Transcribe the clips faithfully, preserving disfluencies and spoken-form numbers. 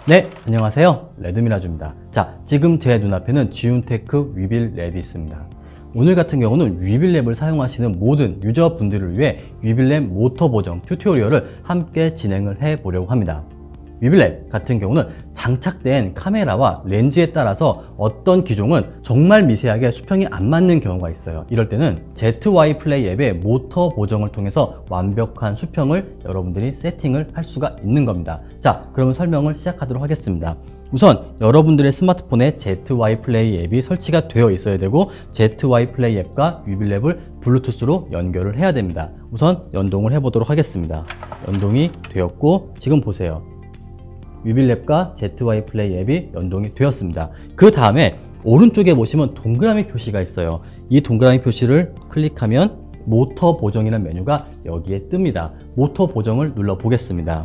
네, 안녕하세요. 레드미라주입니다. 자, 지금 제 눈앞에는 지운테크 위빌랩이 있습니다. 오늘 같은 경우는 위빌랩을 사용하시는 모든 유저분들을 위해 위빌랩 모터 보정 튜토리얼을 함께 진행을 해 보려고 합니다. 위빌랩 같은 경우는 장착된 카메라와 렌즈에 따라서 어떤 기종은 정말 미세하게 수평이 안 맞는 경우가 있어요. 이럴 때는 제트와이 플레이 앱의 모터 보정을 통해서 완벽한 수평을 여러분들이 세팅을 할 수가 있는 겁니다. 자, 그러면 설명을 시작하도록 하겠습니다. 우선 여러분들의 스마트폰에 제트와이 플레이 앱이 설치가 되어 있어야 되고 제트와이 플레이 앱과 위빌랩을 블루투스로 연결을 해야 됩니다. 우선 연동을 해 보도록 하겠습니다. 연동이 되었고 지금 보세요. 위빌랩과 제트와이 플레이 앱이 연동이 되었습니다. 그 다음에 오른쪽에 보시면 동그라미 표시가 있어요. 이 동그라미 표시를 클릭하면 모터 보정이라는 메뉴가 여기에 뜹니다. 모터 보정을 눌러 보겠습니다.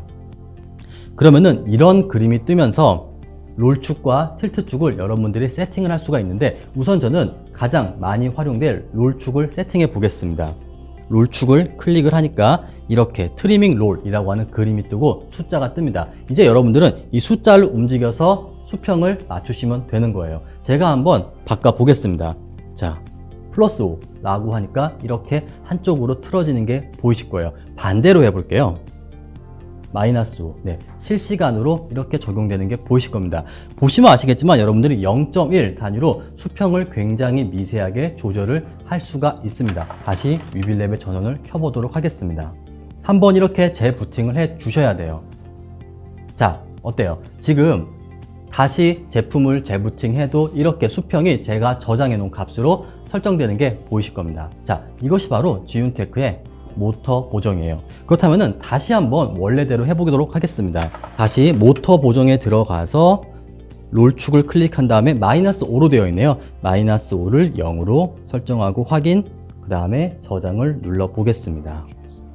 그러면은 이런 그림이 뜨면서 롤축과 틸트축을 여러분들이 세팅을 할 수가 있는데 우선 저는 가장 많이 활용될 롤축을 세팅해 보겠습니다. 롤축을 클릭을 하니까 이렇게 트리밍 롤이라고 하는 그림이 뜨고 숫자가 뜹니다. 이제 여러분들은 이 숫자를 움직여서 수평을 맞추시면 되는 거예요. 제가 한번 바꿔 보겠습니다. 자, 플러스 오 라고 하니까 이렇게 한쪽으로 틀어지는 게 보이실 거예요. 반대로 해볼게요. 마이너스 오. 네, 실시간으로 이렇게 적용되는 게 보이실 겁니다. 보시면 아시겠지만 여러분들이 영 점 일 단위로 수평을 굉장히 미세하게 조절을 할 수가 있습니다. 다시 위빌랩의 전원을 켜보도록 하겠습니다. 한번 이렇게 재부팅을 해 주셔야 돼요. 자, 어때요? 지금 다시 제품을 재부팅해도 이렇게 수평이 제가 저장해 놓은 값으로 설정되는 게 보이실 겁니다. 자, 이것이 바로 지운테크의 모터 보정이에요. 그렇다면 다시 한번 원래대로 해보도록 하겠습니다. 다시 모터 보정에 들어가서 롤축을 클릭한 다음에 마이너스 오로 되어 있네요. 마이너스 오를 영으로 설정하고 확인, 그 다음에 저장을 눌러 보겠습니다.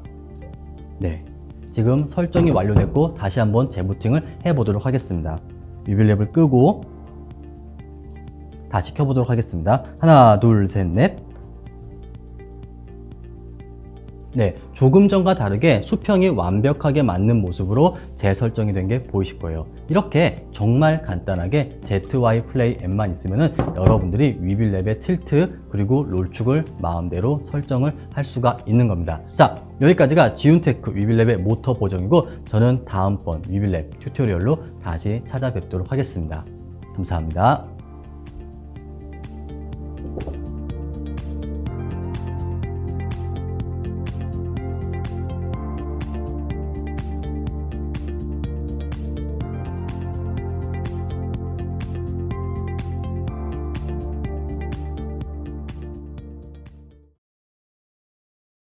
네, 지금 설정이 완료됐고 다시 한번 재부팅을 해보도록 하겠습니다. 위빌랩을 끄고 다시 켜보도록 하겠습니다. 하나, 둘, 셋, 넷. 네, 조금 전과 다르게 수평이 완벽하게 맞는 모습으로 재설정이 된 게 보이실 거예요. 이렇게 정말 간단하게 제트와이 플레이 앱만 있으면 여러분들이 위빌랩의 틸트 그리고 롤축을 마음대로 설정을 할 수가 있는 겁니다. 자, 여기까지가 지운테크 위빌랩의 모터 보정이고 저는 다음번 위빌랩 튜토리얼로 다시 찾아뵙도록 하겠습니다. 감사합니다.